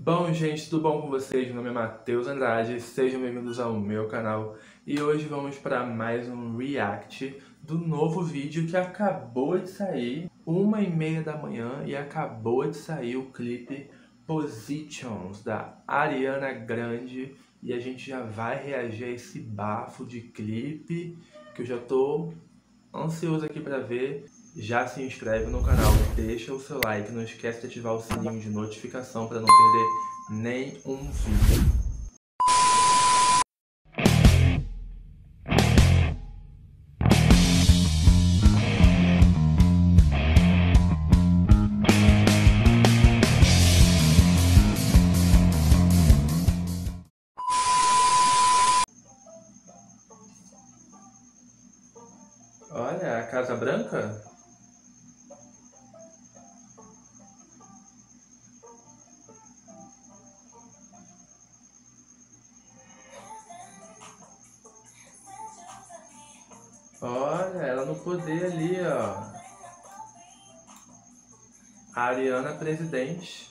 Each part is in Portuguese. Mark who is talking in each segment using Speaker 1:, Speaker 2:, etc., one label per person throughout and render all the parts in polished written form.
Speaker 1: Bom, gente, tudo bom com vocês? Meu nome é Matheus Andrade, sejam bem-vindos ao meu canal. E hoje vamos para mais um react do novo vídeo que acabou de sair, 1h30 da manhã, e acabou de sair o clipe Positions, da Ariana Grande. E a gente já vai reagir a esse bafo de clipe, que eu já tô ansioso aqui para ver. Já se inscreve no canal, deixa o seu like, não esquece de ativar o sininho de notificação para não perder nenhum vídeo. Olha, a Casa Branca? Olha, ela no poder ali, ó. A Ariana presidente.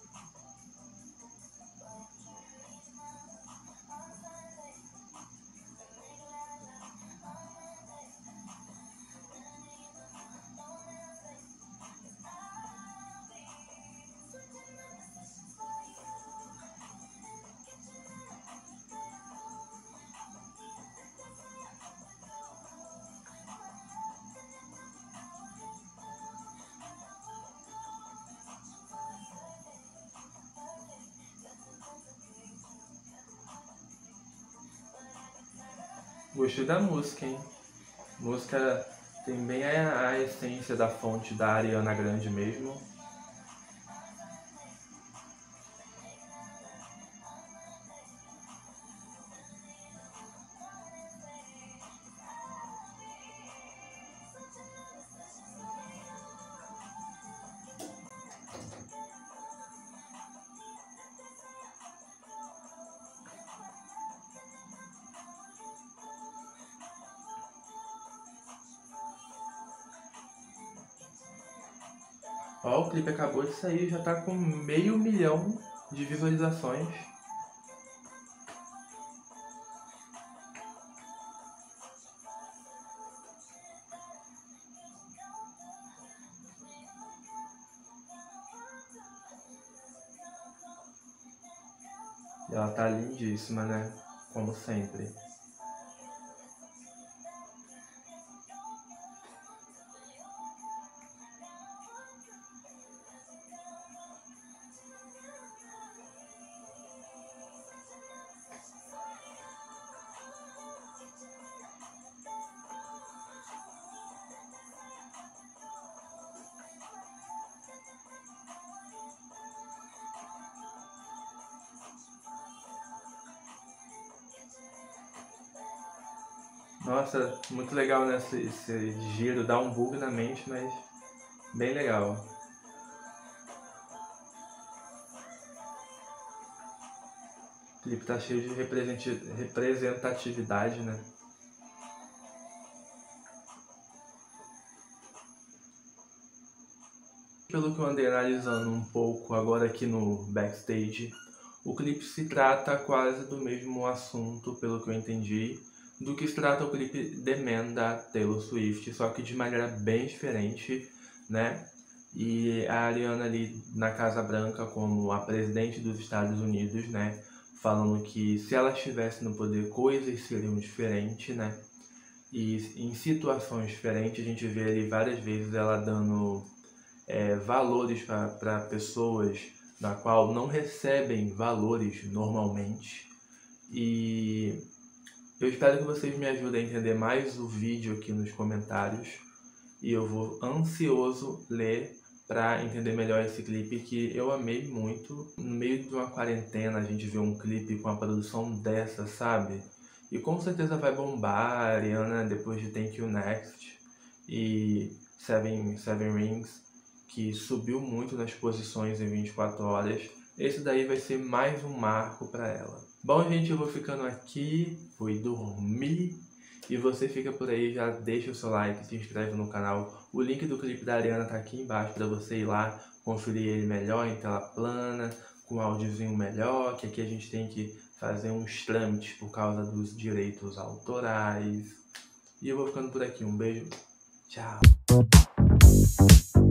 Speaker 1: Gostei da música, hein? Música tem bem a essência da fonte da Ariana Grande mesmo. Ó, o clipe acabou de sair, já tá com 500 mil de visualizações. E ela tá lindíssima, né? Como sempre. Nossa, muito legal, né? Esse giro, dá um bug na mente, mas bem legal. O clipe tá cheio de representatividade, né? Pelo que eu andei analisando um pouco agora aqui no backstage, o clipe se trata quase do mesmo assunto, pelo que eu entendi, do que se trata o clipe The Man da Taylor Swift, só que de maneira bem diferente, né? E a Ariana ali na Casa Branca como a presidente dos Estados Unidos, né? Falando que se ela estivesse no poder, coisas seriam diferentes, né? E em situações diferentes, a gente vê ali várias vezes ela dando valores para pessoas na qual não recebem valores normalmente. E eu espero que vocês me ajudem a entender mais o vídeo aqui nos comentários. E eu vou ansioso ler para entender melhor esse clipe que eu amei muito. No meio de uma quarentena a gente vê um clipe com a produção dessa, sabe? E com certeza vai bombar a Ariana depois de Thank You Next e Seven Rings, que subiu muito nas posições em 24 horas. Esse daí vai ser mais um marco para ela. Bom, gente, eu vou ficando aqui, fui dormir. E você fica por aí, já deixa o seu like, se inscreve no canal. O link do clipe da Ariana tá aqui embaixo para você ir lá conferir ele melhor em tela plana, com um áudiozinho melhor, que aqui a gente tem que fazer uns trâmites por causa dos direitos autorais. E eu vou ficando por aqui. Um beijo. Tchau.